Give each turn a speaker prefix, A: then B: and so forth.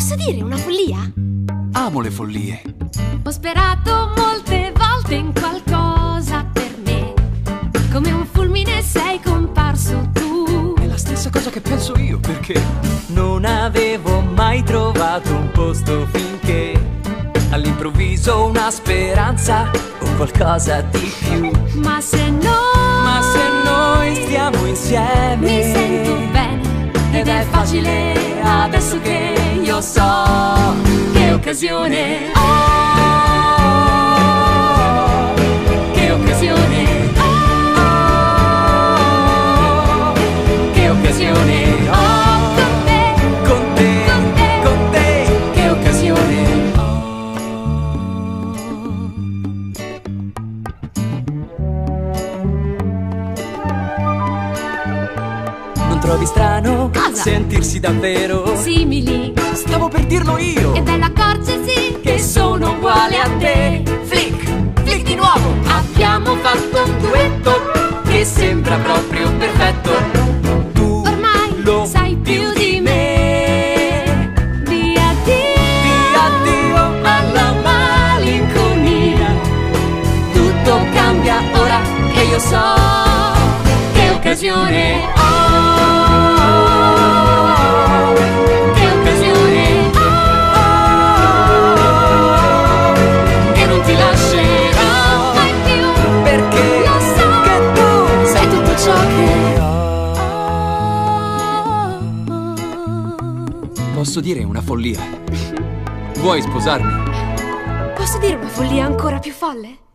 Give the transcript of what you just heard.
A: Posso dire una follia?
B: Amo le follie.
A: Ho sperato molte volte in qualcosa per me. Come un fulmine sei comparso tu.
B: È la stessa cosa che penso io, perché
C: non avevo mai trovato un posto finché all'improvviso una speranza o qualcosa di più.
A: Ma se
C: noi stiamo insieme
A: mi sento bene.
C: ed è facile adesso che io so che occasione ho. Che occasione ho. Che occasione ho. Con te, che occasione ho. Non trovi strano sentirsi davvero
A: simili?
C: Stavo per dirlo io.
A: È bello accorgersi
C: che sono uguale a te. Flick, flick di nuovo. Abbiamo fatto un duetto che sembra proprio perfetto. Tu
A: ormai
C: lo
A: sai più di me. Di
C: addio alla malinconia. Tutto cambia ora che io so che occasione ho. Che occasione ho. Che non ti lascerò
A: mai più,
C: perché
A: lo so
C: che tu sei tutto ciò che ho.
B: posso dire una follia. Vuoi sposarmi?
A: Posso dire una follia ancora più folle?